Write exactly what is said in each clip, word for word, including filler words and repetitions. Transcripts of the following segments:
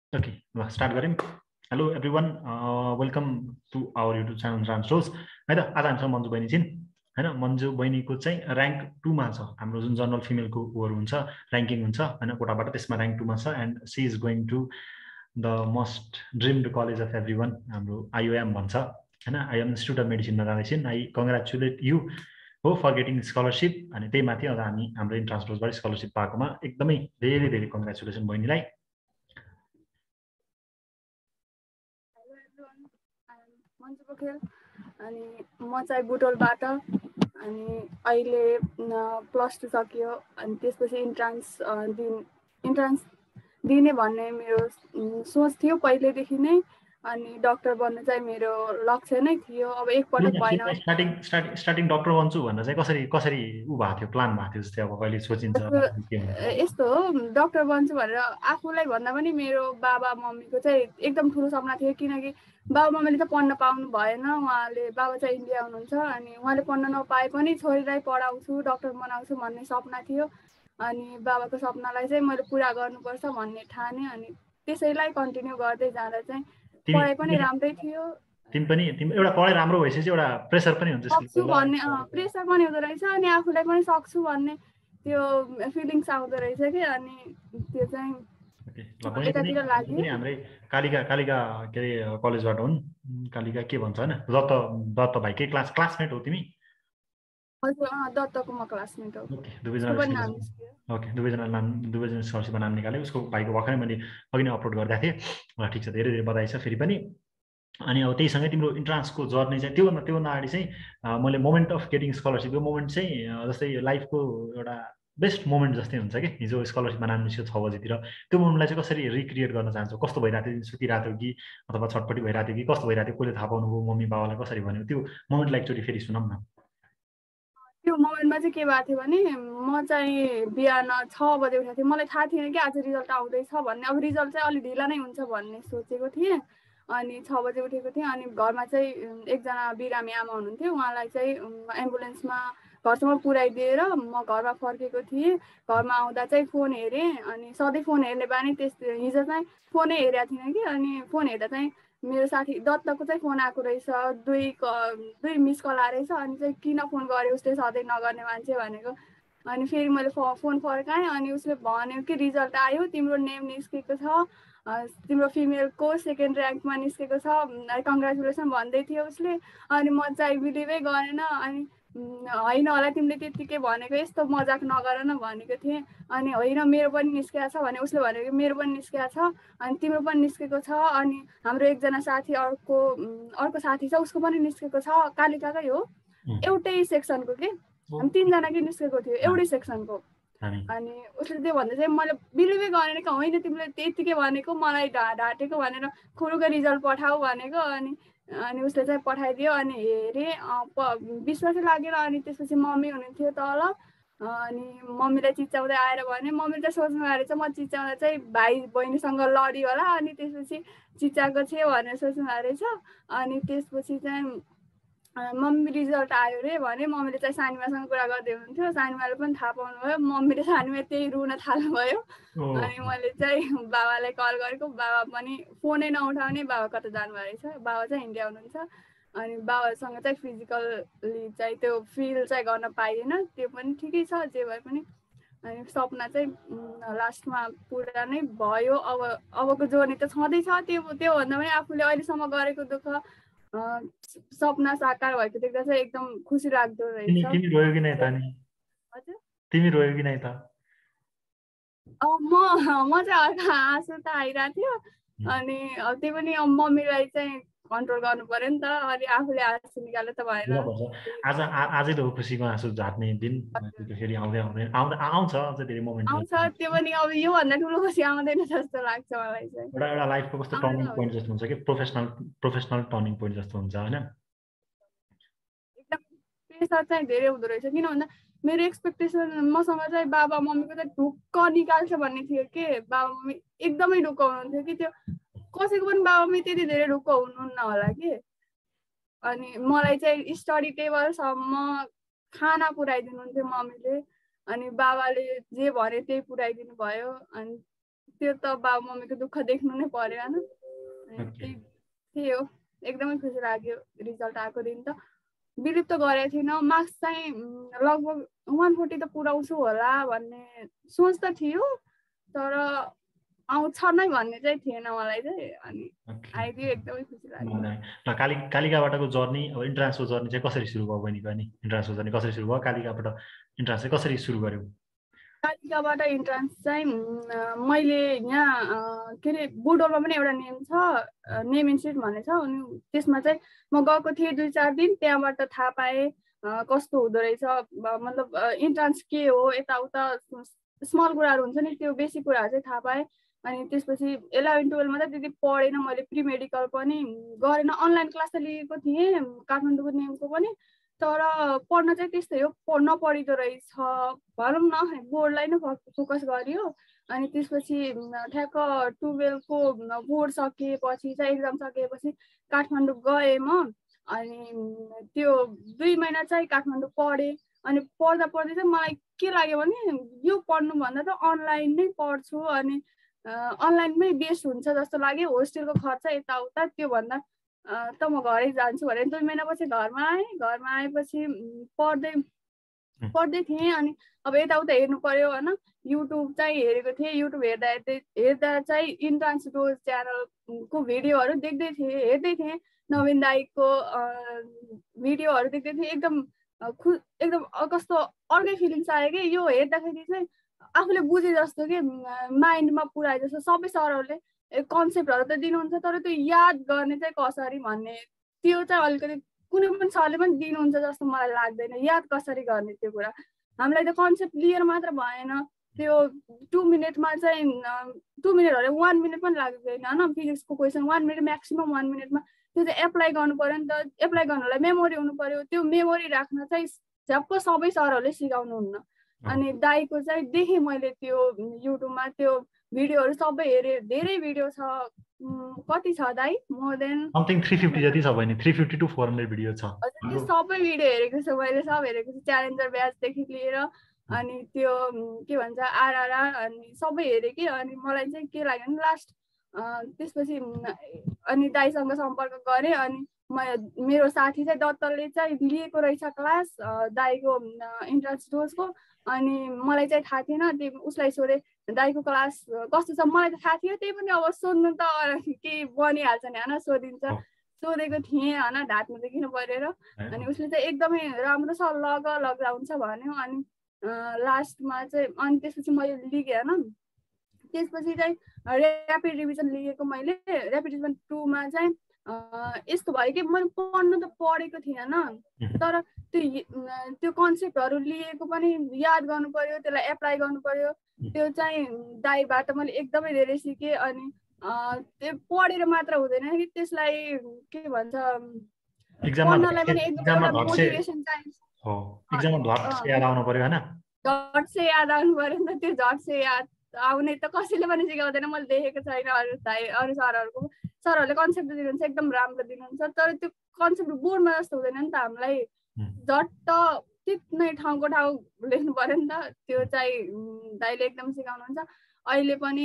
Okay, ल start गरौँ। Hello everyone, welcome to our YouTube channel Entrance Dose है त। आज हामीसँग मन्जु बहिनी छिन् हैन। मन्जु बहिनीको चाहिँ र्याङ्क टूमा छ। हाम्रो जुन जनरल फिमेलको ओभर हुन्छ, र्याङ्किङ हुन्छ हैन कोटाबाट, त्यसमा र्याङ्क टूमा छ and she is going to the most dreamed college of everyone, हाम्रो आइओएम भन्छ हैन। आइओएम इन्स्टिट्युट अफ मेडिसिनमा जाँदैछिन्। आई कङ्ग्रेचुलेट यु हो फर गेटिङ स्कलरसिप। अनि त्यही माथि अझ हामी हाम्रो एन्ट्रान्सडोजबाट स्कलरसिप पाएकोमा एकदमै धेरै धेरै कङ्ग्रेचुलेसन बहिनीलाई। मन्जु पोखरेल अनि म चाहिँ बुटोलबाट अनि अहिले प्लस टू सकियो अनि त्यसपछि इन्ट्रान्स दिन इन्ट्रान्स दिने भन्ने मेरो सोच थियो पहिल्यैदेखि नै। अनि डाक्टर बन्नु चाहिँ मेरो लक्ष्य नै थियो। अब एकपटक भएन। स्टार्टिङ स्टार्टिङ स्टार्टिङ डाक्टर बन्छु भनेर चाहिँ कसरी कसरी उ भएको थियो, प्लान भएको थियो जस्तै अब कहिले सोचिन्छ? यस्तो हो, डाक्टर बन्छु भनेर आफूलाई भन्दा पनि मेरो बाबा मम्मीको चाहिँ एकदम ठुलो सपना थियो। किनकि बाबा मम्मीले त पढ्न पाउनु भएन, उहाँले बाबा चाहिँ इन्डिया हुनुहुन्छ अनि उहाँले पढ्न नपाए पनि छोरीलाई पढाउँछु डाक्टर बनाउँछु भन्ने सपना थियो। अनि बाबाको सपनालाई चाहिँ मैले पुरा गर्नुपर्छ भन्ने ठाने अनि त्यसैलाई कन्टिन्यू गर्दै जाँदा चाहिँ पढाइ पनि राम्रै थियो। तिमी पनि तिमी एउटा पढाइ राम्रो भएपछि एउटा प्रेसर पनि हुन्छ, सक्छु भन्ने प्रेसर पनि हुँदो रहेछ अनि आफूलाई पनि सक्छु भन्ने त्यो फिलिङ्स आउँदो रहेछ कि। अनि त्यो चाहिँ यतातिर लाग्यो। हाम्रै कालिका कालिका के अरे कलेजबाट हुन्, कालिका के भन्छ होइन, दत्त दत्त भाइ के क्लास क्लासमेट हो तिमी? हजुर, दत्तको म क्लासमेट हो। ओके, दुवैजना ओके दुवैजना नाम दुवैजना स्कलरसिपमा नाम निकाल्यो। उसको भाइको भर्खरै मैले अघि नै अपलोड गरिदिएको थिएँ। ल ठिक छ, धेरै धेरै बधाई छ फेरि पनि। अनि अब त्यहीसँगै तिम्रो इन्ट्रान्सको जर्नी चाहिँ त्योभन्दा त्योभन्दा अगाडि चाहिँ मैले मोमेन्ट अफ गेटिङ स्कलरसिप, यो मोमेन्ट चाहिँ जस्तै लाइफको एउटा बेस्ट मोमेन्ट जस्तै हुन्छ कि हिजो स्कलरसिपमा नाम निस्क्यो छ बजीतिर, त्यो मोमेन्टलाई चाहिँ कसरी रिक्रिएट गर्न चाहन्छौ? कस्तो भइरहेको थियो? सुतिरहेको थियो कि अथवा छटपट्टि भइरहेको थियो कि कस्तो भइरहेको थियो? कसले थाहा पाउनुभयो? मम्मी बाबालाई कसरी भन्यो? त्यो मोमेन्टलाई एकचोटि फेरि सुनाऊ न। त्यो मोमेन्टमा चाहिँ के भएको थियो भने म चाहिँ बिहान छ बजे उठेको थिएँ। मलाई थाहा थिएन कि आज रिजल्ट आउँदैछ भन्ने। अब रिजल्ट चाहिँ अलिक ढिला नै हुन्छ भन्ने सोचेको थिएँ। अनि छ बजे उठेको थिएँ अनि घरमा चाहिँ एकजना बिरामी आमा हुनुहुन्थ्यो, उहाँलाई चाहिँ एम्बुलेन्समा घरसम्म पुऱ्याइदिएर म घरमा फर्केको थिएँ। घरमा आउँदा चाहिँ फोन हेरेँ अनि सधैँ फोन हेर्ने बानी त्यस हिजो चाहिँ फोनै हेरेको थिइनँ कि। अनि फोन हेर्दा चाहिँ मेरो साथी दत्तको चाहिँ फोन आएको रहेछ, दुई दुई मिस कल आएको रहेछ। अनि चाहिँ किन फोन गर्यो उसले, सधैँ नगर्ने मान्छे भनेको। अनि फेरि मैले फोन फर्काएँ अनि उसले भन्यो कि रिजल्ट आयो, तिम्रो नेम निस्केको छ, तिम्रो फिमेलको सेकेन्ड ऱ्याङ्कमा निस्केको छ, कङ्ग्रेचुलेसन भन्दै थियो उसले। अनि म चाहिँ बिलिभै गरेन। अनि होइन होला तिमीले त्यत्तिकै भनेको, यस्तो मजाक नगर न भनेको थिएँ। अनि होइन मेरो पनि निस्केको छ भने उसले भनेको कि मेरो पनि निस्केको छ अनि तिम्रो पनि निस्केको छ। अनि हाम्रो एकजना साथी अर्को अर्को साथी छ, उसको पनि निस्केको छ, कालिकाकै हो, एउटै सेक्सनको के। हामी तिनजनाकै निस्केको थियो एउटै सेक्सनको। अनि उसले त्यो भन्दा चाहिँ मैले बिलिभै गरेन कि होइन तिमीले त्यत्तिकै भनेको, मलाई ढा ढाँटेको भनेर खुरुको रिजल्ट पठाऊ भनेको। अनि अनि उसले चाहिँ पठाइदियो। अनि हेरेँ विश्वासै लागेन। अनि त्यसपछि मम्मी हुनुहुन्थ्यो तल अनि मम्मीलाई चिच्याउँदै आएर भने मम्मीले चाहिँ सोच्नु रहेछ म चिच्याउँदा चाहिँ भाइ बहिनीसँग लडी होला अनि त्यसपछि चिच्याएको थियो भनेर सोच्नु रहेछ। अनि त्यसपछि चाहिँ मम्मी रिजल्ट आयो रे भने मम्मीले चाहिँ सानीमासँग कुरा गर्दै हुनुहुन्थ्यो। सानीमाले पनि थाहा पाउनुभयो। मम्मीले सानीमा त्यही रुन थाल्नुभयो। अनि मैले चाहिँ बाबालाई कल गरेको, बाबा पनि फोनै नउठाउने, बाबा कता जानुभएको रहेछ, बाबा चाहिँ इन्डिया हुनुहुन्छ। अनि बाबासँग चाहिँ फिजिकल्ली चाहिँ त्यो फिल चाहिँ गर्न पाइएन, त्यो पनि ठिकै छ जे भए पनि। अनि सपना चाहिँ लास्टमा पुरा नै भयो। अब अबको जोर्नी त छँदैछ। त्यो त्योभन्दा पनि आफूले अहिलेसम्म गरेको दुःख सपना साकार भएको देख्दा चाहिँ एकदम खुसी लाग्दो रहेछ। तिमी रोयो कि नै त? नि हजुर तिमी रोयो कि नै त? म म चाहिँ हल्का आँसु त आइरहेको थियो। अनि त्यो पनि मम्मीलाई चाहिँ कन्ट्रोल गर्नु पर्यो नि त। अनि आफूले आँसु निकाल्नु त भएन। आज आजै त हो खुसीको आँसु झार्ने दिन, फेरि आउँदै आउँदै आउँदा आउँछ अझ धेरै मोमेन्ट आउँछ। त्यो पनि अब योभन्दा ठुलो खुसी आउँदैन जस्तो लाग्छ मलाई चाहिँ। एउटा एउटा लाइफको कस्तो टर्निङ पोइन्ट जस्तो हुन्छ कि प्रोफेसनल प्रोफेसनल टर्निङ पोइन्ट जस्तो हुन्छ होइन। एकदम प्रेसर चाहिँ धेरै हुँदो रहेछ। किन भन्दा मेरो एक्सपेक्टेसन मसँग चाहिँ बाबा मम्मीको चाहिँ ढुक्क निकाल्छ भन्ने थियो कि। बाबा मम्मी एकदमै ढुक्क हुनुहुन्थ्यो कि, त्यो कसैको पनि बाबा मम्मी त्यति धेरै ढुक्क हुनुहुन्न होला कि। अनि मलाई चाहिँ स्टडी टेबलसम्म खाना पुऱ्याइदिनुहुन्थ्यो मम्मीले। अनि बाबाले जे भने त्यही पुऱ्याइदिनु भयो। अनि त्यो त बाबु मम्मीको दुःख देख्नु नै पर्यो हैन त्यही हो एकदमै खुसी लाग्यो रिजल्ट आएको दिन त बिलिभ त गरेको थिइनँ मार्क्स चाहिँ लगभग वान फोर्टी त पुऱ्याउँछु होला भन्ने सोच त थियो तर आउँछ नै भन्ने चाहिँ थिएन मलाई चाहिँ अनि आइदियो एकदमै खुसी लाग्यो काली कालिकाबाटको जर्नी अब इन्ट्रान्सको जर्नी चाहिँ कसरी सुरु भयो बहिनीको अनि इन्ट्रान्सको जर्नी कसरी सुरु भयो कालिकाबाट इन्ट्रान्स चाहिँ कसरी सुरु गर्यो कालिकाबाट इन्ट्रान्स चाहिँ मैले यहाँ के अरे बुडोलमा पनि एउटा नेम छ नेम इन्स्टिट्युट भन्ने छ अनि त्यसमा चाहिँ म गएको थिएँ दुई चार दिन त्यहाँबाट थाहा पाएँ कस्तो हुँदो रहेछ मतलब इन्ट्रान्स के हो यताउता स्मल कुराहरू हुन्छ नि त्यो बेसिक कुराहरू चाहिँ थाहा पाएँ अनि त्यसपछि इलेभेन टुवेल्भमा त त्यति पढेन मैले प्रि मेडिकल पनि गरेन अनलाइन क्लास त लिएको थिएँ काठमाडौँको नेमको पनि तर पढ्न चाहिँ त्यस्तै हो नपढिदो रहेछ भनौँ न बोर्डलाई नै फोकस गरियो अनि त्यसपछि ठ्याक्क टुवेल्भको बोर्ड सकिएपछि चाहिँ एक्जाम सकिएपछि काठमाडौँ गएँ म अनि त्यो दुई महिना चाहिँ काठमाडौँ पढेँ अनि पढ्दा पढ्दै चाहिँ मलाई के लाग्यो भने यो पढ्नुभन्दा त अनलाइन नै पढ्छु अनि अनलाइनमै बेस्ट हुन्छ जस्तो लाग्यो होस्टेलको खर्च यताउता त्योभन्दा त म घरै जान्छु भनेर दुई महिनापछि घरमा आएँ घरमा आएपछि पढ्दै पढ्दै थिएँ अनि अब यताउता हेर्नु पर्यो होइन युट्युब चाहिँ हेरेको थिएँ युट्युब हेर्दा हेर्दै हेर्दा चाहिँ इन्ट्रान्सडोज च्यानलको भिडियोहरू देख्दै थिएँ हेर्दै थिएँ नवीन दाईको भिडियोहरू देख्दै थिएँ एकदम खु एकदम कस्तो अर्कै फिलिङ्स आयो कि यो हेर्दाखेरि चाहिँ आफूले बुझे जस्तो कि माइन्डमा पुऱ्याए जस्तो सबै सरहरूले कन्सेप्टहरू त दिनुहुन्छ तर त्यो याद गर्ने चाहिँ कसरी भन्ने त्यो चाहिँ अलिकति कुनै पनि सरले पनि दिनुहुन्छ जस्तो मलाई लाग्दैन याद कसरी गर्ने त्यो कुरा हामीलाई त कन्सेप्ट लिएर मात्र भएन त्यो टु मिनटमा चाहिँ टु मिनटहरू वान मिनट पनि लाग्दैन होइन फिजिक्सको question one minute maximum one मिनटमा त्यो चाहिँ एप्लाई गर्नु पर्यो नि त एप्लाई गर्नलाई मेमोरी हुनु पर्यो त्यो मेमोरी राख्न चाहिँ झ्याप्प सबै सरहरूले सिकाउनुहुन्न अनि दाईको चाहिँ देखेँ मैले त्यो युट्युबमा त्यो भिडियोहरू सबै हेरेँ धेरै भिडियो छ कति छ दाई more than something three fifty जति छ भने three fifty to four hundred video छ त्यो सबै भिडियो हेरेको छु मैले सब हेरेको छु च्यालेन्जर ब्याचदेखि लिएर अनि त्यो के भन्छ आरआरआर अनि सबै हेरेँ कि अनि मलाई चाहिँ के लाग्यो भने लास्ट त्यसपछि अनि दाईसँग सम्पर्क गरेँ अनि म मेरो साथी चाहिँ दत्तले चाहिँ लिएको रहेछ क्लास दाईको इन्ट्रान्स डोजको अनि मलाई चाहिँ थाहा थिएन त्यो उसलाई सोधेँ दाईको क्लास कस्तो छ मलाई त थाहा थियो त्यही पनि अब सोध्नु त के बनिहाल्छ नि होइन सोधिन्छ सोधेको थिएँ होइन ढाँट्नु त किन परेर अनि उसले चाहिँ एकदमै राम्रो छ लग लग्दा हुन्छ भन्यो अनि लास्टमा चाहिँ अनि त्यसपछि मैले लिएँ होइन त्यसपछि चाहिँ ऱ्यापिड रिभिजन लिएको मैले ऱ्यापिड रिभिजन टूमा चाहिँ यस्तो भयो कि मैले पढ्नु त पढेको थिएन तर त्यो त्यो कन्सेप्टहरू लिएको पनि याद गर्नु पर्यो त्यसलाई एप्लाई गर्नु पर्यो त्यो चाहिँ दाईबाट मैले एकदमै धेरै सिकेँ अनि त्यो पढेर मात्र हुँदैन कि त्यसलाई के भन्छ पढ्नलाई पनि एकदमै मोटिभेसन चाहिन्छ झट्से याद आउनु पर्यो नि त त्यो झट्से याद आउने त कसैले पनि सिकाउँदैन मैले देखेको छैन अरू दाई अरू सरहरूको सरहरूले कन्सेप्ट दिनुहुन्छ एकदम राम्रो दिनुहुन्छ तर त्यो कन्सेप्ट बोर्डमा जस्तो हुँदैन नि त हामीलाई झट्ट तिनै ठाउँको ठाउँ लेख्नु पर्यो नि त त्यो चाहिँ दाइले एकदम सिकाउनुहुन्छ अहिले पनि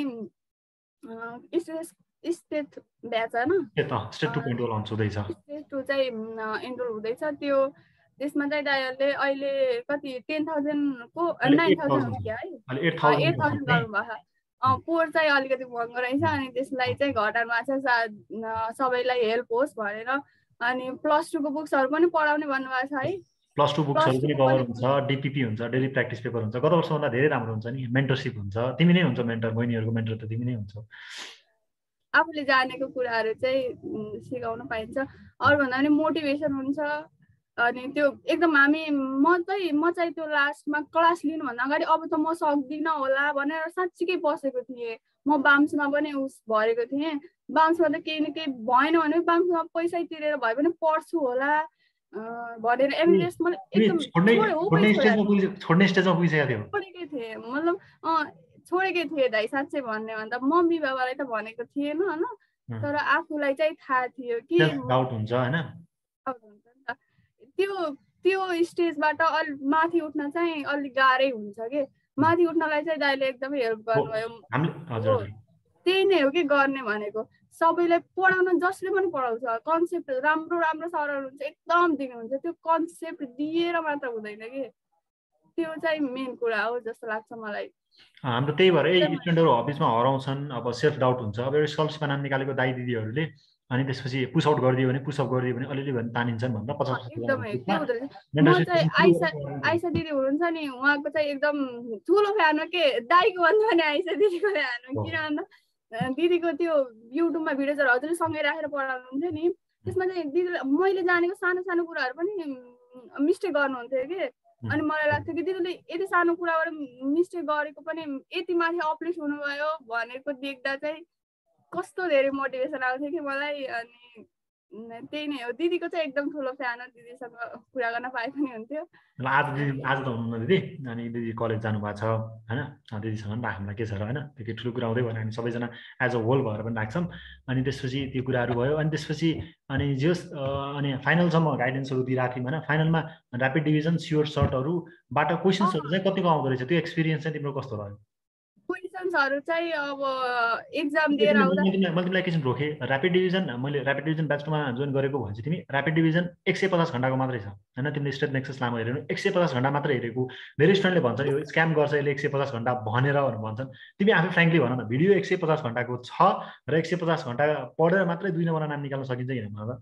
स्टेट ब्याच होइन स्टेट टू चाहिँ इनरोल हुँदैछ त्यो त्यसमा चाहिँ दाइहरूले अहिले कति टेन थाउजन्डको नाइन थाउजन्ड हो क्या है एट थाउजन्ड गर्नुभएको पोहोर चाहिँ अलिकति महँगो रहेछ अनि त्यसलाई चाहिँ घटाउनु भएको छ सबैलाई हेल्प होस् भनेर अनि प्लस टूको बुक्सहरू पनि पढाउने भन्नुभएको छ है प्लस टू बुक्सहरू पनि कभर हुन्छ डिपिपी हुन्छ डेली प्र्याक्टिस पेपर हुन्छ गत वर्षभन्दा धेरै राम्रो हुन्छ नि मेन्टरसिप हुन्छ तिमी नै हुन्छ मेन्टर बहिनीहरूको मेन्टर त तिमी नै हुन्छ आफूले जानेको कुराहरू चाहिँ सिकाउन पाइन्छ अरू भन्दा पनि मोटिभेसन हुन्छ अनि त्यो एकदम हामी म चाहिँ म चाहिँ त्यो लास्टमा क्लास लिनुभन्दा अगाडि अब त म सक्दिनँ होला भनेर साँच्चीकै बसेको थिएँ म बाम्समा पनि उस भरेको थिएँ बाम्समा त केही न केही भएन भने बाम्समा पैसा तिरेर भए पनि पढ्छु होला भनेर एमबिबिएस मैले एकदम छोडेकै थिएँ मतलब छोडेकै थिएँ दाइ साँच्चै भन्ने भन्दा मम्मी बाबालाई त भनेको थिएन होइन तर आफूलाई चाहिँ थाहा थियो कि डाउट हुन्छ हैन त्यो त्यो स्टेजबाट अलि माथि उठ्न चाहिँ अलिक गाह्रै हुन्छ कि माथि उठ्नलाई चाहिँ दाइले एकदमै हेल्प गर्नुभयो। त्यही नै हो कि गर्ने भनेको, सबैलाई पढाउन जसले पनि पढाउँछ कन्सेप्ट राम्रो राम्रो सरहरू हुन्छ एकदम दिनुहुन्छ, त्यो कन्सेप्ट दिएर मात्र हुँदैन कि, त्यो चाहिँ मेन कुरा हो जस्तो लाग्छ मलाई। हाम्रो त्यही भएर स्टुडेन्टहरू हबिजमा हराउँछन्, अब सेल्फ डाउट हुन्छ। अब एउटा स्कलरसिपमा नाम निकालेको दाइ दिदीहरूले अनि त्यसपछि पुस आउट गरिदियो भने पुसअप गरिदियो भने अलिअलि भने तानिन्छन् भनेर पचास आइसा आइसा दिदी हुनुहुन्छ नि, उहाँको चाहिँ एकदम ठुलो फ्यान हो के, दाइको भन्दा पनि आइसा दिदीको फ्यान हो। किन भन्दा दिदीको त्यो युट्युबमा भिडियोजहरू हजुरले सँगै राखेर पढाउनुहुन्थ्यो नि, त्यसमा चाहिँ दिदीले मैले जानेको सानो सानो कुराहरू पनि मिस्टेक गर्नुहुन्थ्यो कि, अनि मलाई लाग्थ्यो कि दिदीले यति सानो कुराबाट मिस्टेक गरेको पनि यति माथि अपलिफ्ट हुनुभयो भनेको देख्दा चाहिँ कस्तो धेरै मोटिभेसन आउँथ्यो कि मलाई। अनि त्यही नै हो, दिदीको चाहिँ एकदम ठुलो फ्यान हो, दिदीसँग कुरा गर्न पाए पनि हुन्थ्यो। आज दिदी आज त हुनुहुन्न दिदी, अनि दिदी कलेज जानुभएको छ होइन, दिदीसँग पनि राख्नुलाई के छ र होइन, त्यो केही ठुलो कुरा हुँदै भएन, हामी सबैजना एज अ होल भएर पनि राख्छौँ। अनि त्यसपछि त्यो कुराहरू भयो, अनि त्यसपछि अनि जस अनि फाइनलसम्म गाइडेन्सहरू दिइरहेको थियौँ होइन। फाइनलमा ऱ्यापिड डिभिजन स्योर सर्टहरूबाट क्वेसन्सहरू चाहिँ कतिको आउँदो रहेछ, त्यो एक्सपिरियन्स चाहिँ तिम्रो कस्तो रह्यो? क्वेसन्सहरू चाहिँ अब एक्जाम दिएर आउँदा मैले तिमीलाई एकैछिन रोकेँ, ऱ्यापिड डिभिजन मैले ऱ्यापिड डिभिजन ब्याचमा जोइन गरेको भन्छ तिमी, ऱ्यापिड डिभिजन एक सय पचास घन्टाको मात्रै छ होइन, तिमीले स्टेट नेक्सस लामो हेऱ्यो एक सय पचास घन्टा मात्रै हेरेको। धेरै स्टुडेन्टले भन्छन् यो स्क्याम गर्छ यसले एक सय पचास घन्टा भनेर भन्छन्, तिमी आफै फ्रेङ्कली भन न, भिडियो एक सय पचास घन्टाको छ र एक सय पचास घन्टा पढेर मात्रै दुई नम्बर नाम निकाल्न सकिन्छ कि होइन?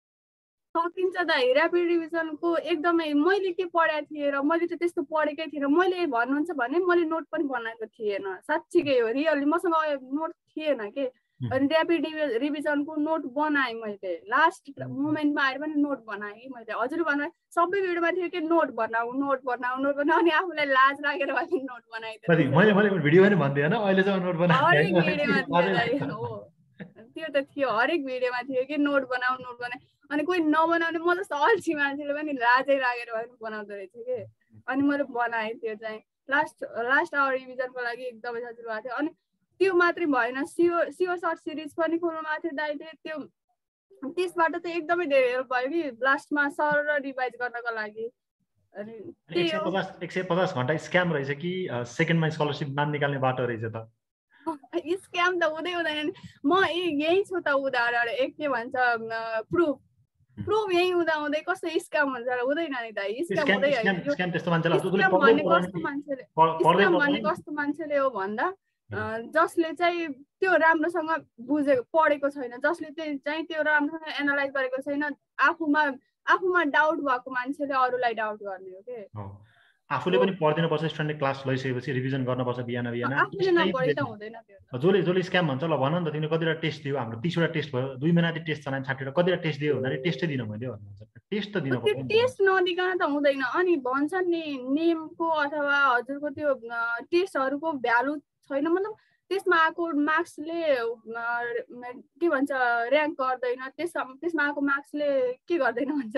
सकिन्छ त। ऱ्यापिड डिभिजनको एकदमै मैले के पढाएको थिएँ र मैले त त्यस्तो पढेकै थिएन, मैले भन्नुहुन्छ भने मैले नोट पनि बनाएको थिएन, साँच्चीकै हो, रियली मसँग नोट थिएन के। अनि ऱ्यापिड रिभिजनको नोट बनाएँ मैले, लास्ट मोमेन्टमा आएर पनि नोट बनाएँ मैले। हजुर भन्नु सबै भिडियोमा थियो कि नोट बनाऊ नोट बनाऊ नोट बनाऊ, अनि आफूलाई लाज लागेर भए पनि नोट बनाइदिएँ। मैले मैले भिडियो पनि भन्दिनँ, अहिले चाहिँ नोट बनाएँ हरेक भिडियोमा थियो हो, त्यो त थियो, हरेक भिडियोमा थियो कि नोट बनाऊ नोट बनाऊ। अनि कोही नबनाउने म जस्तो अल्छी मान्छेले पनि लाजै लागेर भए पनि बनाउँदो रहेछ कि, अनि मैले बनाएँ त्यो चाहिँ लास्ट लास्ट आवर रिभिजनको लागि एकदमै सजिलो भएको थियो। अनि त्यो मात्रै भएन, सियो सियो सर्ट सिरिज पनि खोल्नु भएको थियो दाइले, त्यो त्यसबाट चाहिँ एकदमै धेरै हेल्प भयो कि लास्टमा सर र रिभाइज गर्नको लागि। अनि एक सय पचास एक सय पचास घन्टा स्क्याम रहेछ कि सेकेन्डमा स्कलरसिप नाम निकाल्ने बाटो रहेछ त? स्क्याम त हुँदै हुँदैन, म यही छु त उदाहरण, एक के भन्छ प्रुफ प्रुफ यही हुँदा हुँदै कस्तो स्क्याम हुन्छ र हुँदैन नि दाइ, स्क्याम हुँदै होइन। स्क्याम त्यस्तो मान्छेले स्क्याम भन्ने कस्तो मान्छेले स्क्याम भन्ने कस्तो मान्छेले हो भन्दा जसले चाहिँ त्यो राम्रोसँग बुझेको पढेको छैन, जसले चाहिँ त्यो राम्रोसँग एनालाइज गरेको छैन, आफूमा आफूमा डाउट भएको मान्छेले अरूलाई डाउट गर्ने हो के। आफूले पनि पढ्दिनु पर्छ, स्टुडेन्टले क्लास लैसकेपछि रिभिजन गर्नुपर्छ बिहान बिहान। जसले जसले स्क्याम भन्छ ल भन नि त, तिमीले कतिवटा टेस्ट दियो, हाम्रो तिसवटा टेस्ट भयो, दुई महिना टेस्ट चलायो छाटेर कतिवटा टेस्ट दियो भन्दाखेरि टेस्टै दिन मैले भन्नुहुन्छ, टेस्ट त दिन पर्छ। टेस्ट नदिकन त हुँदैन। अनि भन्छन् नि नेमको अथवा हजुरको त्यो टेस्टहरूको भ्यालु छैन, मतलब त्यसमा आएको मार्क्सले के भन्छ ऱ्याङ्क गर्दैन, त्यस त्यसमा आएको मार्क्सले के गर्दैन भन्छ,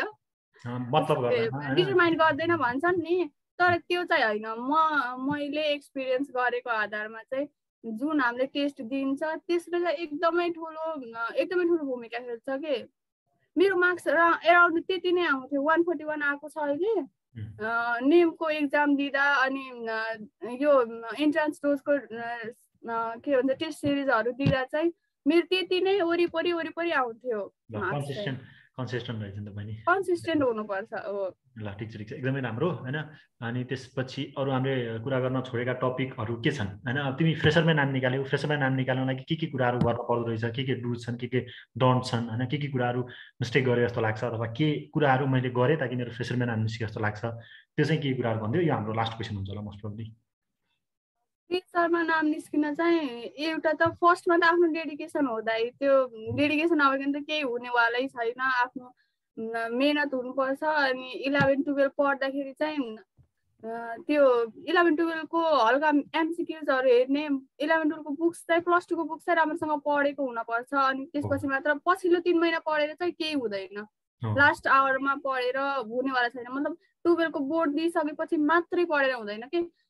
डिटरमाइन गर्दैन भन्छन् नि। तर त्यो चाहिँ होइन, म मैले एक्सपिरियन्स गरेको आधारमा चाहिँ जुन हामीले टेस्ट दिन्छ त्यसले चाहिँ एकदमै ठुलो एकदमै ठुलो भूमिका खेल्छ कि। मेरो मार्क्स एराउन्ड त्यति नै आउँथ्यो, वान फोर्टी वान आएको छ अहिले नेमको एक्जाम दिँदा। अनि यो एन्ट्रान्स डोजको के भन्छ टेस्ट सिरिजहरू दिँदा चाहिँ मेरो त्यति नै वरिपरि वरिपरि आउँथ्यो। कन्सिस्टेन्ट रहेछ नि त बहिनी, कन्सिस्टेन्ट हुनुपर्छ हो। ल ठिक छ ठिक छ, एकदमै राम्रो होइन। अनि त्यसपछि अरू हामीले कुरा गर्न छोडेका टपिकहरू के छन् होइन? अब तिमी फ्रेसरमै नाम निकाल्यौ, फ्रेसरमै नाम निकाल्नलाई के के कुराहरू गर्न पर्दो रहेछ, के के रुल्स छन्, के के डन्ट छन् होइन, के के कुराहरू मिस्टेक गरे जस्तो लाग्छ, अथवा के कुराहरू मैले गरेँ ताकि मेरो फ्रेसरमै नाम निस्के जस्तो लाग्छ, त्यो चाहिँ के कुराहरू भनिदियो। यो हाम्रो लास्ट क्वेसन हुन्छ होला मोस्ट प्रोबब्ली। फ्रेसरमा नाम निस्किन चाहिँ एउटा त फर्स्टमा त आफ्नो डेडिकेसन हो दाइ, त्यो डेडिकेसन नभइकन त केही हुनेवालै छैन, आफ्नो मेहनत हुनुपर्छ। अनि इलेभेन टुवेल्भ पढ्दाखेरि चाहिँ त्यो इलेभेन टुवेल्भको हल्का एमसिक्युजहरू हेर्ने, इलेभेन टुवेल्भको बुक्स चाहिँ प्लस टूको बुक्स चाहिँ राम्रोसँग पढेको हुनुपर्छ। अनि त्यसपछि मात्र पछिल्लो तिन महिना पढेर चाहिँ केही हुँदैन, लास्ट आवरमा पढेर हुनेवाला छैन, मतलब टुवेल्भको बोर्ड दिइसकेपछि मात्रै पढेर हुँदैन कि।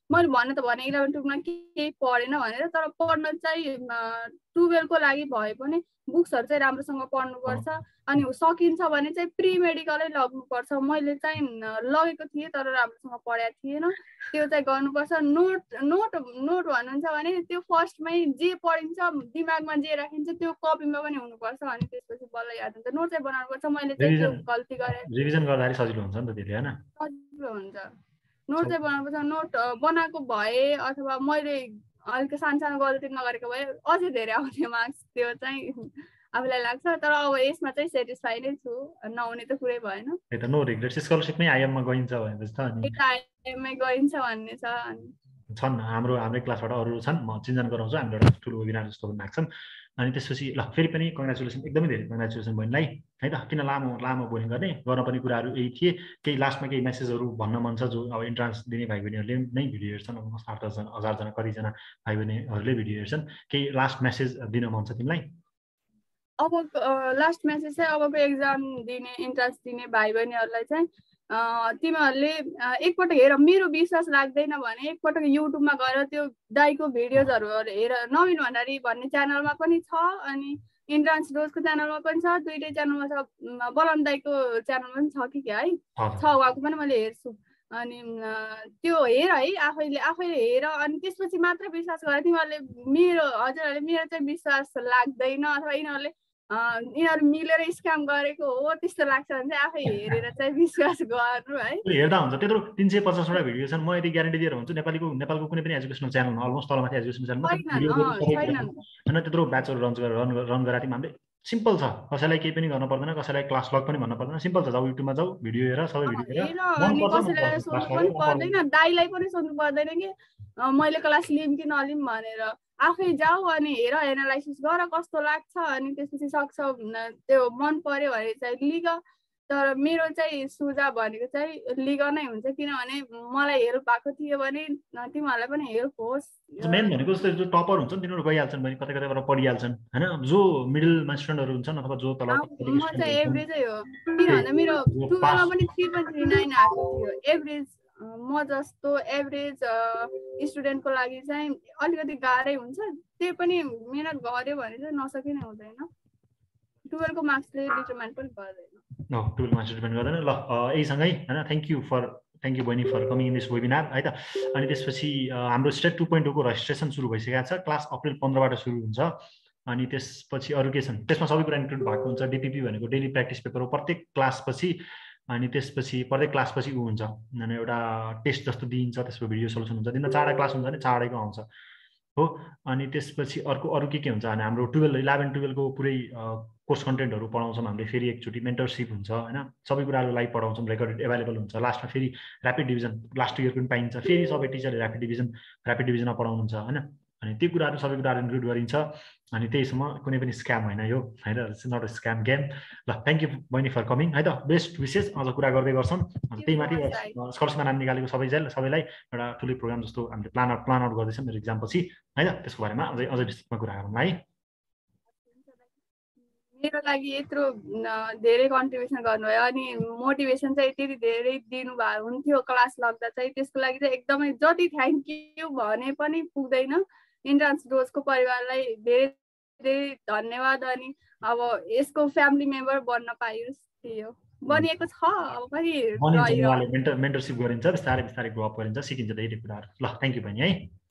मैले भन्नु त भने इलेभेन टुवेल्भमा केही पढेन भनेर, तर पढ्न चाहिँ टुवेल्भको लागि भए पनि बुक्सहरू चाहिँ राम्रोसँग पढ्नुपर्छ। अनि सकिन्छ भने चाहिँ प्रि मेडिकलै लग्नुपर्छ। मैले चाहिँ लगेको थिएँ तर राम्रोसँग पढेको थिएन, त्यो चाहिँ गर्नुपर्छ। नोट नोट नोट भन्नुहुन्छ भने त्यो फर्स्टमै जे पढिन्छ दिमागमा जे राखिन्छ त्यो कपीमा पनि हुनुपर्छ, अनि त्यसपछि बल्ल याद हुन्छ। नोट चाहिँ बनाउनुपर्छ। मैले चाहिँ त्यो गल्ती गरेँ। रिभिजन गर्दाखेरि सजिलो हुन्छ नि त त्यसले, हैन? सजिलो हुन्छ। नोट चाहिँ बनाउनुपर्छ। नोट बनाएको भए अथवा मैले अलिक सानो सानो गल्ती नगरेको भए अझै धेरै आउने मार्क्स, त्यो चाहिँ आफूलाई लाग्छ। तर अब यसमा चाहिँ सेटिस्फाई नै छु, नहुने त कुरै भएन। त्यही त, नो रिग्रेट्स। स्कलरसिपमै आइएममा गइन्छ भनेपछि त अनि आइएममै गइन्छ भन्ने छ। अनि छन् हाम्रो हाम्रै क्लासबाट अरू छन्, म चिन्जान गराउँछु। हामीले एउटा ठुलो वेबिनार जस्तो राख्छौँ। अनि त्यसपछि ल फेरि पनि कङ्ग्रेचुलेसन, एकदमै धेरै कङ्ग्रेचुलेसन बहिनीलाई, है त। किन लामो लामो बोलिङ गर्ने, गर्न पनि कुराहरू यही थिए। केही लास्टमा केही मेसेजहरू भन्न मन छ जो अब इन्ट्रान्स दिने भाइ बहिनीहरूले नै भिडियो हेर्छन्, अब आठ दसजना हजारजना कतिजना भाइ बहिनीहरूले भिडियो हेर्छन्, केही लास्ट मेसेज दिन मन छ तिमीलाई? अब लास्ट मेसेज चाहिँ अबको एक्जाम दिने इन्ट्रान्स दिने भाइ बहिनीहरूलाई चाहिँ तिमीहरूले एकपटक हेर, मेरो विश्वास लाग्दैन भने एकपटक युट्युबमा गएर त्यो दाइको भिडियोजहरू हेर। नवीन भण्डारी भन्ने च्यानलमा पनि छ, अनि इन्ट्रान्स डोजको च्यानलमा पनि छ, दुइटै च्यानलमा छ। बलम दाइको च्यानलमा पनि छ कि क्या, है छ, उहाँको पनि मैले हेर्छु। अनि त्यो हेर है, आफैले आफैले हेर, अनि त्यसपछि मात्र विश्वास गर। तिमीहरूले मेरो हजुरहरूले मेरो चाहिँ विश्वास लाग्दैन अथवा यिनीहरूले यिनीहरू मिलेर स्क्याम गरेको हो त्यस्तो लाग्छ भने चाहिँ आफै हेरेर चाहिँ विश्वास गर्नु, है। हेर्दा हुन्छ। त्यत्रो तिन सय पचासवटा भिडियो छन्। म यदि ग्यारेन्टी दिएर भन्छु, नेपालीको नेपालको कुनै पनि एजुकेसनल च्यानलमा अलमोस्ट तलमाथि एजुकेसनल च्यानलमा होइन त्यत्रो ब्याचहरू रन रन रन गराएको थियौँ हामीले। सिम्पल छ, कसैलाई केही पनि गर्न पर्दैन, कसैलाई क्लास लग पनि भन्न पर्दैन। सिम्पल छ, जाऊ युट्युबमा जाऊ, भिडियो हेर, सबै भिडियो हेर, अनि कसैलाई सोध्नु पनि पर्दैन, दाइलाई पनि सोध्नु पर्दैन कि मैले क्लास लिऊँ कि नलिऊँ भनेर। आफै जाऊ अनि हेर, एनालाइसिस गर कस्तो लाग्छ, अनि त्यसपछि सक्छ त्यो मन पर्यो भने चाहिँ लिग। तर मेरो चाहिँ सुझाव भनेको चाहिँ लिग नै हुन्छ, किनभने मलाई हेल्प भएको थियो भने तिमीहरूलाई पनि हेल्प होस्। मेन भनेको जस्तो जो टपर हुन्छ नि तिनीहरू गइहाल्छन् भने कतै कतै गरेर पढिहाल्छन्, होइन? जो मिडलमा स्टुडेन्टहरू हुन्छन् अथवा जो तल म चाहिँ एभरेजै हो, किनभने मेरो टुवेल्भमा पनि थ्री पोइन्ट थ्री नाइन आएको थियो एभरेज। म जस्तो एभरेज स्टुडेन्टको लागि चाहिँ अलिकति गाह्रै हुन्छ, त्यही पनि मिहिनेत गऱ्यो भने चाहिँ नसकिने हुँदैन। टुवेल्भको मार्क्सले डिटरमाइन पनि गर्दैन। No, टुवेल्भ मार्क्स डिपेन्ड गर्दैन। ल यहीसँगै, होइन? Thank you for thank you बहिनी for coming in this webinar, है त। अनि त्यसपछि हाम्रो स्टेट टू पोइन्ट टूको रजिस्ट्रेसन सुरु भइसकेको छ। क्लास अप्रिल पन्ध्रबाट सुरु हुन्छ। अनि त्यसपछि अरू के छन्, त्यसमा सबै कुरा इन्क्लुड भएको हुन्छ। डिपिपी भनेको डेली प्र्याक्टिस पेपर हो प्रत्येक क्लासपछि। अनि त्यसपछि प्रत्येक क्लासपछि ऊ हुन्छ, अनि एउटा टेस्ट जस्तो दिइन्छ, त्यसको भिडियो सोल्युसन हुन्छ। दिनमा चारवटा क्लास हुन्छ भने चारैको आउँछ हो। अनि त्यसपछि अर्को अरू के के हुन्छ भने हाम्रो टुवेल्भ इलेभेन टुवेल्भको पुरै कोर्स कन्टेन्टहरू पढाउँछौँ हामीले। फेरि एकचोटि मेन्टरसिप हुन्छ, होइन? सबै कुराहरू लाइभ पढाउँछौँ, रेकर्डेड एभाइलेबल हुन्छ। लास्टमा फेरि ऱ्यापिड डिभिजन लास्ट इयरको पनि पाइन्छ, फेरि सबै टिचरले ऱ्यापिड डिभिजन ऱ्यापिड डिभिजनमा पढाउनुहुन्छ, होइन? अनि त्यो कुराहरू सबै कुराहरू इन्क्लुड गरिन्छ। अनि त्यहीसम्म कुनै पनि स्क्याम होइन यो, होइन? It's not a scam game. ल थ्याङ्क यू बहिनी फर कमिङ, है त। बेस्ट विशेष अझ कुरा गर्दै गर्छौँ। त्यही माथि स्कलरसिपमा नाम निकालेको सबैलाई सबैलाई एउटा ठुलो प्रोग्राम जस्तो हामीले प्लान आउट प्लान आउट गर्दैछौँ मेरो इक्जाम पछि, है त। त्यसको बारेमा अझै अझै विस्तृतमा कुरा गरौँ है। मेरो लागि यत्रो धेरै कन्ट्रिब्युसन गर्नुभयो, अनि मोटिभेसन चाहिँ यति धेरै दिनुभयो हुन्थ्यो क्लास लाग्दा चाहिँ। त्यसको लागि चाहिँ एकदमै जति थ्याङ्क यू भने पनि पुग्दैन। इन्ट्रान्स डोजको परिवारलाई धेरै धेरै धन्यवाद। अनि अब यसको फ्यामिली मेम्बर बन्न पाइयोस्, थियो बनिएको छ, अब पनि मेन्टरसिप गरिन्छ, बिस्तारै बिस्तारै ग्रो अप गरिन्छ, सिकिन्छ धेरै कुराहरू। ल थ्याङ्क यू बहिनी है।